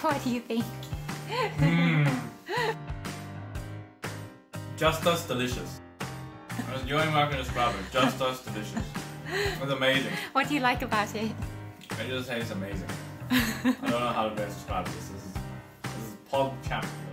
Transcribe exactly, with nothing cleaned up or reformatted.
What do you think? Mm. Just as delicious. There's the only way I can describe it. Just as delicious. It's amazing. What do you like about it? I just say it's amazing. I don't know how to best describe this. This is, this is pod champ.